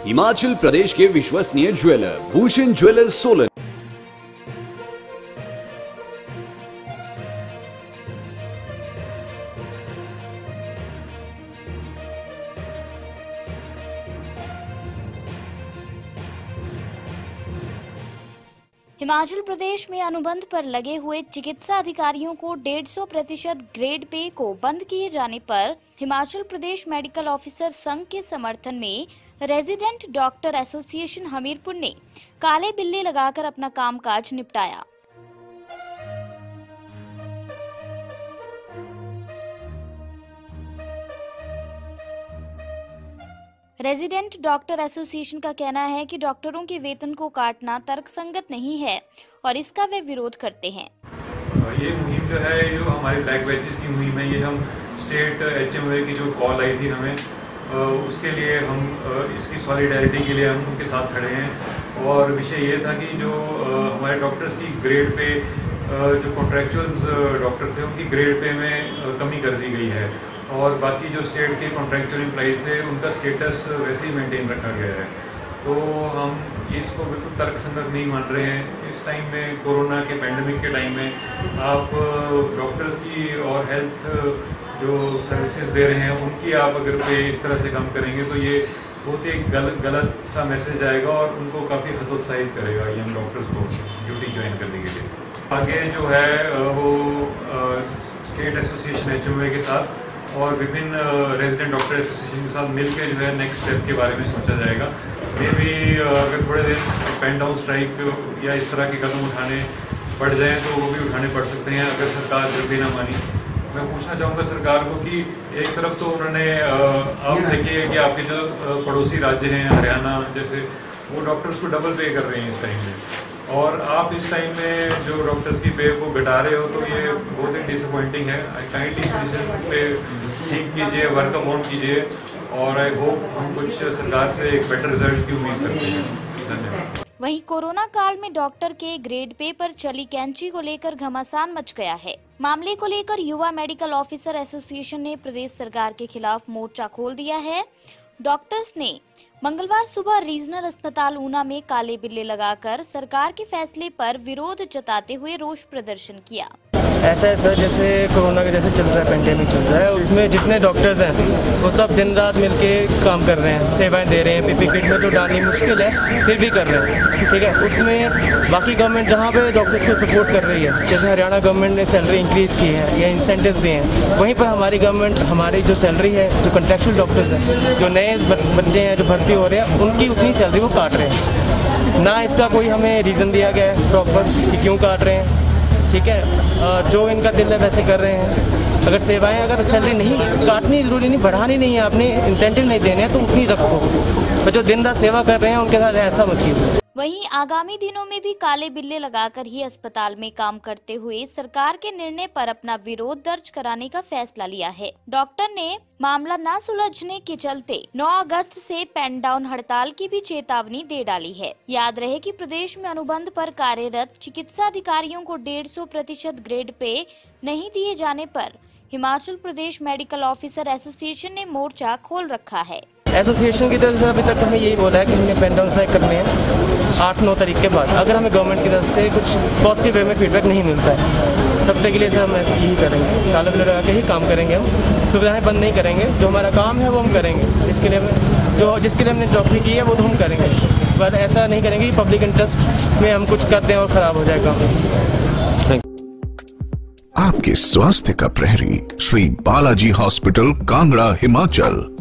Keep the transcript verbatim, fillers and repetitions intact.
हिमाचल प्रदेश के विश्वसनीय jeweller Bhushan jewellers Solan. Himachal Pradesh में अनुबंध पर लगे हुए चिकित्सा अधिकारियों को डेढ़ सौ प्रतिशत ग्रेड पे को बंद किए जाने पर हिमाचल प्रदेश मेडिकल ऑफिसर संघ के समर्थन में रेजिडेंट डॉक्टर एसोसिएशन हमीरपुर ने काले बिल्ले लगाकर अपना कामकाज निपटाया। रेजिडेंट डॉक्टर एसोसिएशन का कहना है कि डॉक्टरों के वेतन को काटना तर्कसंगत नहीं है और इसका वे विरोध करते हैं। ये मुहिम जो है जो हमारी ब्लैक बैचेस की मुहिम है, ये हम स्टेट एचएमओ की जो कॉल आई थी हमें, उसके लिए हम इसकी सॉलिडेरिटी के लिए हम उनके साथ खड़े हैं। और विषय ये था कि जो हमारे डॉक्टर्स की ग्रेड पे जो कॉन्ट्रैक्चुअल डॉक्टर थे उनकी ग्रेड पे में कमी कर दी गई है और बाकी जो स्टेट के कॉन्ट्रैक्चुअल एम्प्लॉइज थे उनका स्टेटस वैसे ही मेंटेन रखा गया है। तो हम इसको बिल्कुल तर्कसंगत नहीं मान रहे हैं। इस टाइम में कोरोना के पैंडेमिक के टाइम में आप डॉक्टर्स की और हेल्थ जो सर्विसेज दे रहे हैं उनकी आप अगर पे इस तरह से काम करेंगे तो ये बहुत ही गल, गलत सा मैसेज आएगा और उनको काफ़ी हतोत्साहित करेगा यंग डॉक्टर्स को ड्यूटी ज्वाइन करने के लिए। आगे जो है वो स्टेट एसोसिएशन एचएमओ के साथ और विभिन्न रेजिडेंट डॉक्टर एसोसिएशन के साथ मिलकर जो है नेक्स्ट स्टेप के बारे में सोचा जाएगा। मे भी अगर थोड़े दिन पेन डाउन स्ट्राइक या इस तरह के कदम उठाने पड़ जाएं तो वो भी उठाने पड़ सकते हैं अगर सरकार जब भी ना मानी। मैं पूछना चाहूँगा सरकार को कि एक तरफ तो उन्होंने आप देखिए कि आपके जो पड़ोसी राज्य हैं हरियाणा जैसे, वो डॉक्टर्स को डबल पे कर रहे हैं इस टाइम में, और आप इस टाइम में जो डॉक्टर्स की पे को घटा रहे हो तो ये बहुत ही डिसअपॉइंटिंग है। काइंडली इस पे ठीक कीजिए, वर्क ऑन कीजिए और आई होप हम कुछ सरकार से एक बेटर रिजल्ट की उम्मीद करते हैं। धन्यवाद। वहीं कोरोना काल में डॉक्टर के ग्रेड पे पर चली कैंची को लेकर घमासान मच गया है। मामले को लेकर युवा मेडिकल ऑफिसर एसोसिएशन ने प्रदेश सरकार के खिलाफ मोर्चा खोल दिया है। डॉक्टर्स ने मंगलवार सुबह रीजनल अस्पताल ऊना में काले बिल्ले लगाकर सरकार के फैसले पर विरोध जताते हुए रोष प्रदर्शन किया। ऐसा है सर, जैसे कोरोना का जैसे चल रहा है, पेंडेमिक चल रहा है, उसमें जितने डॉक्टर्स हैं वो सब दिन रात मिलके काम कर रहे हैं, सेवाएं दे रहे हैं। पीपी किट में तो डालनी मुश्किल है फिर भी कर रहे हैं, ठीक है। उसमें बाकी गवर्नमेंट जहाँ पे डॉक्टर्स को सपोर्ट कर रही है, जैसे हरियाणा गवर्नमेंट ने सैलरी इंक्रीज़ की है या इंसेंटिव्स दिए हैं, वहीं पर हमारी गवर्नमेंट हमारी जो सैलरी है, जो कंट्रैक्चुअल डॉक्टर्स हैं, जो नए बच्चे हैं जो भर्ती हो रहे हैं, उनकी उतनी सैलरी वो काट रहे हैं। ना इसका कोई हमें रीज़न दिया गया है प्रॉपर कि क्यों काट रहे हैं, ठीक है। जो इनका दिल है वैसे कर रहे हैं। अगर सेवाएं अगर सैलरी नहीं काटनी जरूरी नहीं, बढ़ानी नहीं है, आपने इंसेंटिव नहीं देने हैं तो उतनी रखो, तो जो दिन रात सेवा कर रहे हैं उनके साथ ऐसा मत कीजिए। वहीं आगामी दिनों में भी काले बिल्ले लगाकर ही अस्पताल में काम करते हुए सरकार के निर्णय पर अपना विरोध दर्ज कराने का फैसला लिया है। डॉक्टर ने मामला न सुलझने के चलते नौ अगस्त से पेन डाउन हड़ताल की भी चेतावनी दे डाली है। याद रहे कि प्रदेश में अनुबंध पर कार्यरत चिकित्सा अधिकारियों को डेढ़ सौ प्रतिशत ग्रेड पे नहीं दिए जाने पर Himachal Pradesh medical officer association ने मोर्चा खोल रखा है। एसोसिएशन की तरफ से अभी तक हमें यही बोला है कि हमें पेन डाउन स्ट्राइक करने हैं आठ नौ तारीख के बाद। अगर हमें गवर्नमेंट की तरफ से कुछ पॉजिटिव वे में फीडबैक नहीं मिलता है तब तक के लिए सर हम यही करेंगे, काले बिल्ले लगा के ही काम करेंगे। हम सुविधाएं बंद नहीं करेंगे, जो हमारा काम है वो हम करेंगे। इसके लिए जो जिसके लिए हमने नौकरी की है वो तो हम करेंगे, पर ऐसा नहीं करेंगे कि पब्लिक इंटरेस्ट में हम कुछ कर दें और ख़राब हो जाए काम। आपके स्वास्थ्य का प्रहरी श्री बालाजी हॉस्पिटल कांगड़ा हिमाचल।